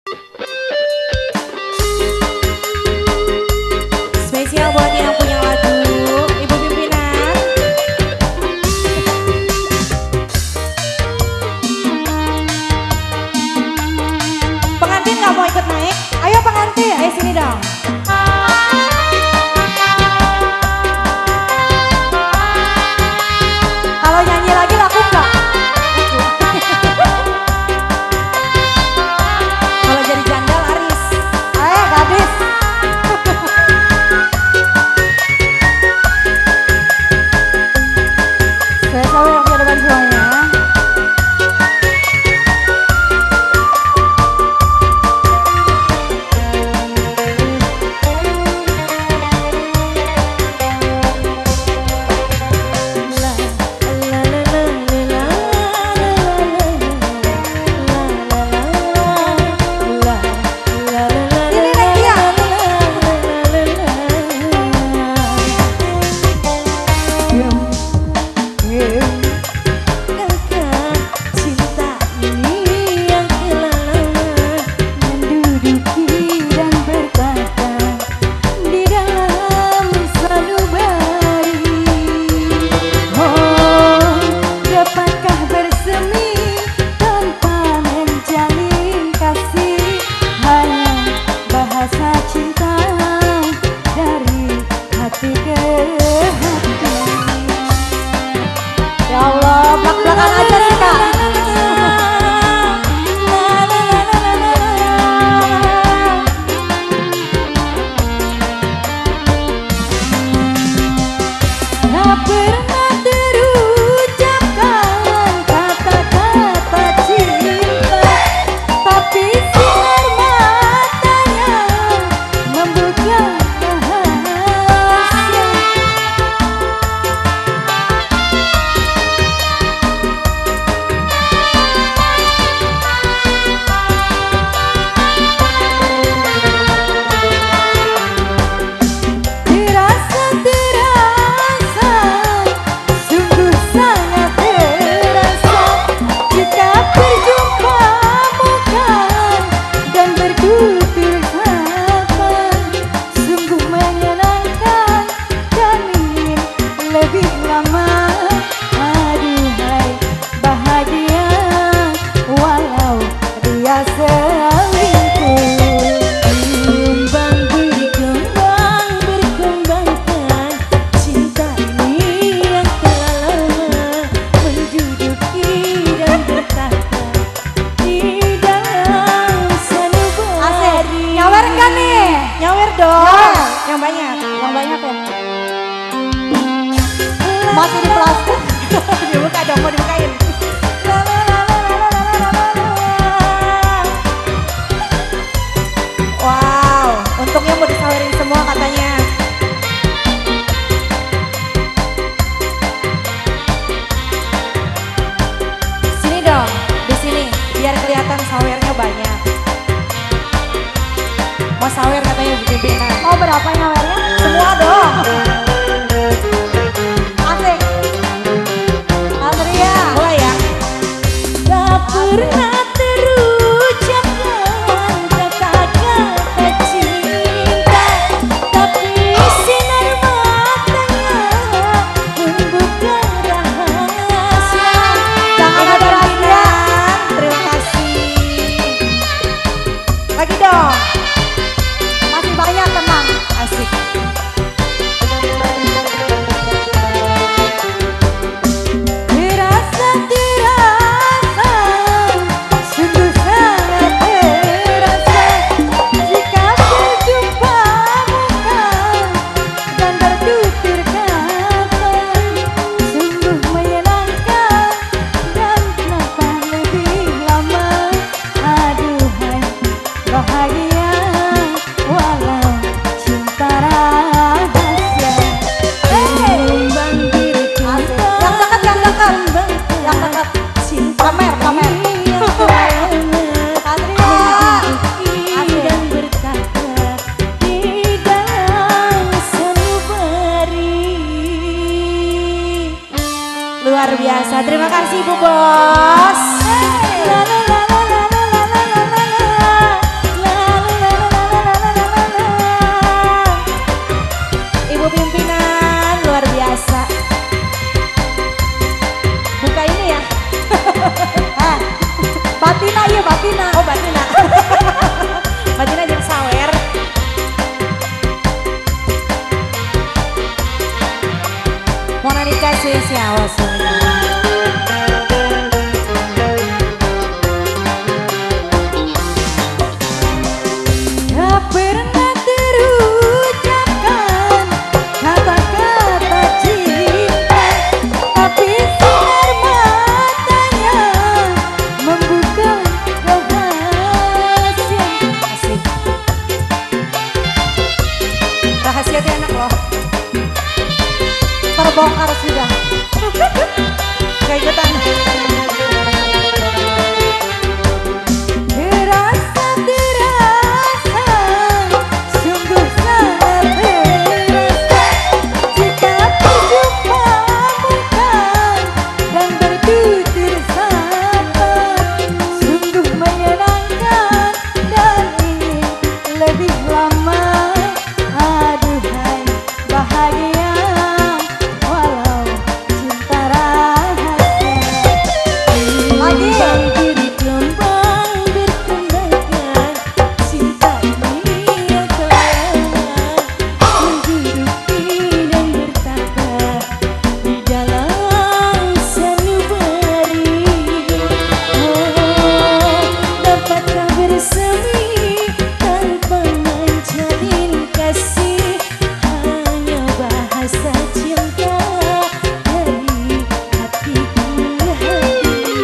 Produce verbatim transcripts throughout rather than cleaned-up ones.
Spesial buat yang punya lagu, Ibu Pimpinan. Pengantin nggak mau ikut naik? Ayo pengantin, ayo sini dong. Kalau nyanyi lagi laku nggak? Kalau jadi janda laris. Ayo gadis. Saya tahu yang punya depan semuanya. Ya Allah, belak-belakan aja sih Kak. Tak pernah terucapkan kata-kata cinta, tapi sinar matanya membuka rahasia. Nyawer dong, yang banyak, yang banyak ya. Masih di plastik, dibuka dong, mau dibukain. Wow, untungnya mau disawerin semua katanya. Sini dong, di sini, biar kelihatan sawernya banyak. Mau sawer katanya Bu Pimpinan. Mau berapa nyawernya? Semua dong. Asik. Andrea. Mulai ya. Tak pernah terucapkan kata-kata cinta, tapi sinar matanya membuka rahasia. Jangan ada rahasia. Terima kasih. Lagi dong. Banyak tenang, asik. Terasa terasa, sungguh sangat terasa, jika berjumpa muka dan bertutur kata, sungguh menyenangkan dan kenapa lebih lama, aduhai bahagia. bongkar sudah. Gak ikutan.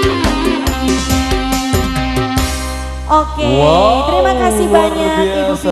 Oke, wow, terima kasih banyak Ibu.